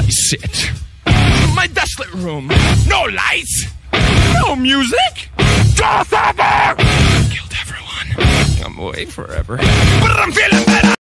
I sit. My desolate room. No lights. No music. Just ever. Killed everyone. I'm away forever. But I'm feeling better.